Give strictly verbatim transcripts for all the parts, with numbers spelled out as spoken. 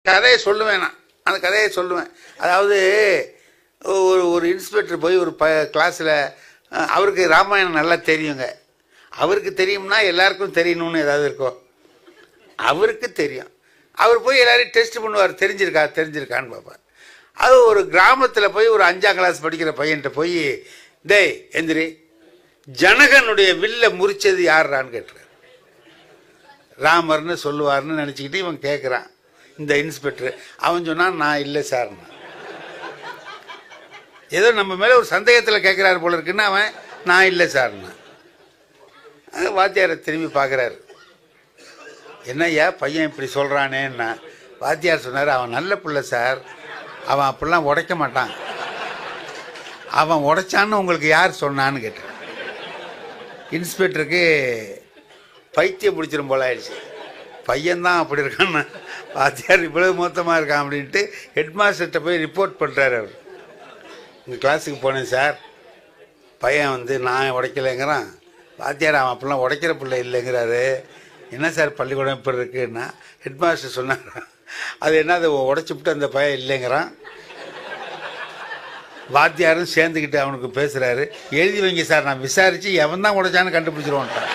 கதையை சொல்லுவேன். நான் அந்த கதையை சொல்லுவேன். அதாவது ஒரு ஒரு இன்ஸ்பெக்டர் போய் ஒரு ப கிளாஸில் அவருக்கு ராமாயணம் நல்லா தெரியுங்க. அவருக்கு தெரியும்னா எல்லாருக்கும் தெரியணும்னு ஏதாவது இருக்கும். அவருக்கு தெரியும். அவர் போய் எல்லாரையும் டெஸ்ட் பண்ணுவார், தெரிஞ்சிருக்கா தெரிஞ்சிருக்கான்னு பார்ப்பார். அது ஒரு கிராமத்தில் போய் ஒரு அஞ்சாம் கிளாஸ் படிக்கிற பையன்கிட்ட போய், டேய் எந்திரி, ஜனகனுடைய வில்ல முறிச்சது யாருறான்னு கேட்டுறாரு. ராமர்னு சொல்லுவார்னு நினச்சிக்கிட்டு இவன் கேட்குறான். இந்த இன்ஸ்பெக்டர் அவன் சொன்னான், நான் இல்லை சார்னா. ஏதோ நம்ம மேலே ஒரு சந்தேகத்தில் கேட்குறாரு போல இருக்குன்னு அவன் நான் இல்லை சார்னா. வாத்தியாரை திரும்பி பார்க்குறாரு. என்னய்யா பையன் இப்படி சொல்கிறானேன்னா, வாத்தியார் சொன்னார், அவன் நல்ல பிள்ளை சார், அவன் அப்படிலாம் உடைக்க மாட்டான். அவன் உடைச்சான்னு உங்களுக்கு யார் சொன்னான்னு கேட்டேன். இன்ஸ்பெக்டருக்கு பைத்தியம் பிடிச்சிரும் போல ஆயிடுச்சு. பையன்தான் அப்படி இருக்கான்னு, வாத்தியார் இவ்வளவு மொத்தமாக இருக்கான் அப்படின்ட்டு ஹெட்மாஸ்டர்கிட்ட போய் ரிப்போர்ட் பண்ணுறாரு. அவர், உங்கள் கிளாஸுக்கு போனேன் சார், பையன் வந்து நான் உடைக்கலைங்கிறான், வாத்தியார் அவன் அப்படிலாம் உடைக்கிற பிள்ளை இல்லைங்கிறாரு. என்ன சார் பள்ளிக்கூடம் இப்படி இருக்குன்னா, ஹெட்மாஸ்டர் சொன்னார், அது என்ன அதை உடைச்சிவிட்டு அந்த பையன் இல்லைங்கிறான். வாத்தியாரும் சேர்ந்துக்கிட்டு அவனுக்கு பேசுகிறாரு, எழுதி வைங்க சார், நான் விசாரித்து எவன் தான் உடைச்சான்னு கண்டுபிடிச்சிருவான்ட்டான்.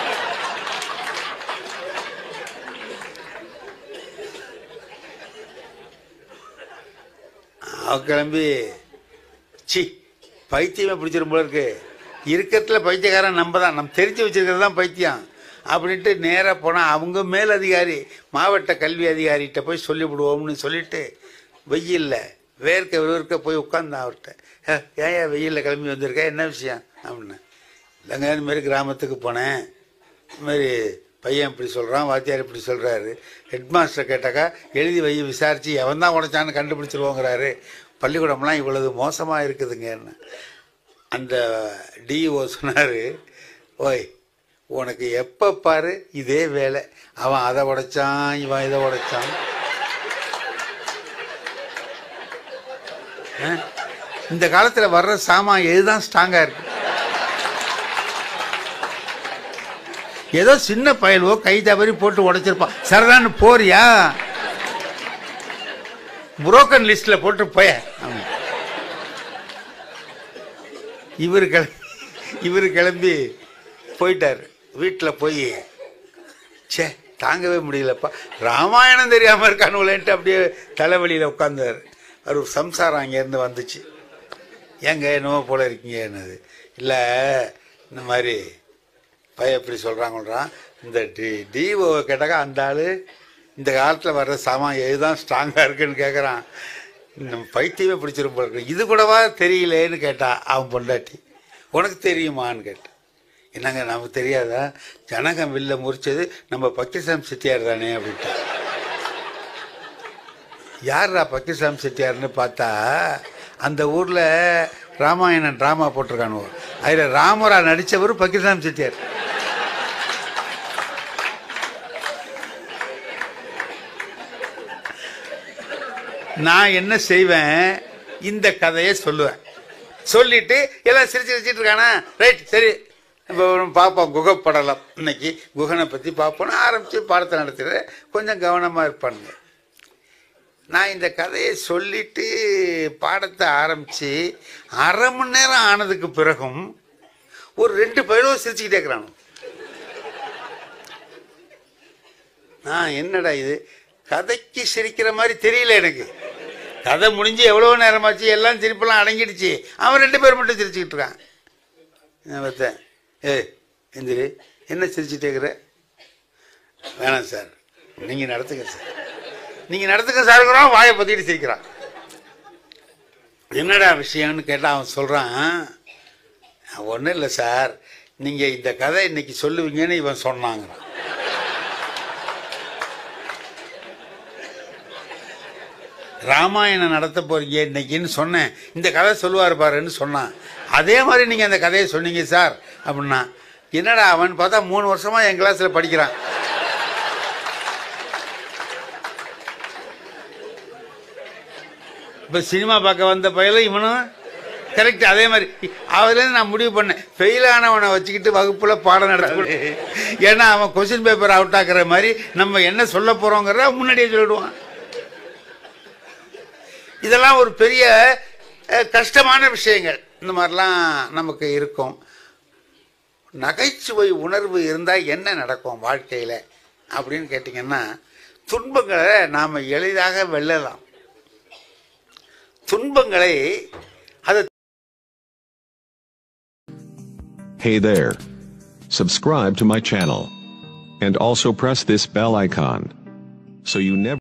அவ கிளம்பி, சி பைத்தியமே பிடிச்சிரும் போல இருக்கு, இருக்கிறதுல பைத்தியக்காரன் நம்ம தான், நம்ம தெரிஞ்சு வச்சிருக்கிறது தான் பைத்தியம் அப்படின்ட்டு நேராக போனால் அவங்க மேல் அதிகாரி மாவட்ட கல்வி அதிகாரிகிட்ட போய் சொல்லிவிடுவோம்னு சொல்லிட்டு வெயிலில் வேர்க்க விறுவிற்க போய் உட்காந்தான் அவர்கிட்ட. ஏன் ஏன் வெயிலில் கிளம்பி வந்திருக்கேன், என்ன விஷயம் அப்படின்னு. இல்லைங்க இதுமாரி கிராமத்துக்கு போனேன், இதுமாரி பையன் இப்படி சொல்கிறான், வாத்தியார் இப்படி சொல்கிறாரு, ஹெட்மாஸ்டர் கேட்டாக்கா எழுதி வை விசாரித்து எவன் தான் உடைச்சான்னு கண்டுபிடிச்சிருவோங்கிறாரு, பள்ளிக்கூடம்லாம் இவ்வளவு மோசமாக இருக்குதுங்கன்னு. அந்த டிஓ சொன்னார், ஓய் உனக்கு எப்போ பாரு இதே வேலை, அவன் அதை உடைச்சான் இவன் இதை உடைச்சான், இந்த காலத்தில் வர்ற சாமான் எதுதான் ஸ்ட்ராங்காக இருக்கு? ஏதோ சின்ன பயலோ கை தவறி போட்டு உடைச்சிருப்பான், சரிதான்னு போறியா, புரோக்கன் லிஸ்ட்ல போட்டு போய. இவரு கிளம்பி இவரு கிளம்பி போயிட்டாரு. வீட்டில் போய், சே தாங்கவே முடியலப்பா, ராமாயணம் தெரியாமல் இருக்கானுங்களேன்ட்டு அப்படியே தலைவலியில் உட்காந்தாரு. ஒரு சம்சாரம் அங்கேருந்து வந்துச்சு, ஏங்க என்னவோ போல இருக்கீங்க என்னது, இல்லை இந்த மாதிரி பையன் எப்படி சொல்கிறாங்கன்றான். இந்த டி டிஓவை கேட்டாக்கா அந்த ஆள் இந்த காலத்தில் வர்ற சாமான் எதுதான் ஸ்ட்ராங்காக இருக்குன்னு கேட்குறான். நம்ம பைத்தியமே பிடிச்சிரும் போல இருக்கு, இது கூடவா தெரியலேன்னு கேட்டா அவன் பொண்டாட்டி. உனக்கு தெரியுமான்னு கேட்டான். என்னங்க நமக்கு தெரியாதா, ஜனகம் வில்ல முறிச்சது நம்ம பக்கிசாமி செட்டியார் தானே அப்படின்ட்டா. யார்ரா பக்கிசாமி செட்டியார்னு பார்த்தா, அந்த ஊரில் ராமாயணம் ட்ராமா போட்டிருக்கானுவோ, அதில் ராமரா நடித்தவர் பக்கிசாமி செட்டியார். நான் என்ன செய்வேன், இந்த கதையை சொல்லுவேன், சொல்லிட்டு எல்லாம் சிரிச்சு சிரிச்சிட்டு இருக்கானா, ரைட் சரி இப்போ பார்ப்போம் குகைப்படலாம், இன்னைக்கு குகனை பற்றி பார்ப்போன்னு ஆரம்பித்து பாடத்தை நடத்துகிற, கொஞ்சம் கவனமாக இருப்பானுங்க. நான் இந்த கதையை சொல்லிட்டு பாடத்தை ஆரம்பித்து அரை மணி நேரம் ஆனதுக்கு பிறகும் ஒரு ரெண்டு பேரும் சிரிச்சுக்கிட்டே இருக்கிறானு. நான் என்னடா இது கதைக்கு சிரிக்கிற மாதிரி தெரியல எனக்கு, கதை முடிஞ்சு எவ்வளோ நேரமாச்சு, எல்லாம் சிரிப்பெல்லாம் அடங்கிடுச்சு, அவன் ரெண்டு பேர் மட்டும் சிரிச்சுக்கிட்டு இருக்கான். நான் பார்த்தேன், ஏய் எந்திரி, என்ன சிரிச்சுட்டே இருக்கிற, வேணாம் சார் நீங்கள் நடத்துங்க சார், நீங்கள் நடத்துங்க சாருங்கிறான், வாயை பற்றிட்டு சிரிக்கிறான். என்னடா விஷயம்னு கேட்டால் அவன் சொல்கிறான், ஒன்றும் இல்லை சார், நீங்கள் இந்த கதை இன்னைக்கு சொல்லுவீங்கன்னு இவன் சொன்னாங்கிறான். ராமாயணம் நடத்த போறீங்க இன்னைக்குன்னு சொன்னேன், இந்த கதை சொல்லுவார் பாருன்னு சொன்னான், அதே மாதிரி நீங்கள் அந்த கதையை சொன்னீங்க சார் அப்படின்னா. என்னடா அவன் பார்த்தா மூணு வருஷமா என் கிளாஸில் படிக்கிறான். இப்போ சினிமா பார்க்க வந்த பையலும் இவனும் கரெக்ட் அதே மாதிரி. அதுலேருந்து நான் முடிவு பண்ணேன், ஃபெயிலானவனை வச்சுக்கிட்டு வகுப்பில் பாடம் நடத்த, ஏன்னா அவன் கொஸ்டின் பேப்பர் அவுட் ஆக்குற மாதிரி நம்ம என்ன சொல்ல போகிறோங்கிறத முன்னாடியே சொல்லிடுவான். இதெல்லாம் ஒரு பெரிய கஷ்டமான விஷயங்கள். இந்த மாதிரிலாம் நமக்கு இருக்கும். நகைச்சுவை உணர்வு இருந்தால் என்ன நடக்கும் வாழ்க்கையில் அப்படின்னு கேட்டிங்கன்னா, துன்பங்களை நாம் எளிதாக வெல்லலாம். துன்பங்களை அது Hey there. Subscribe to my channel. And also press this bell icon. So you never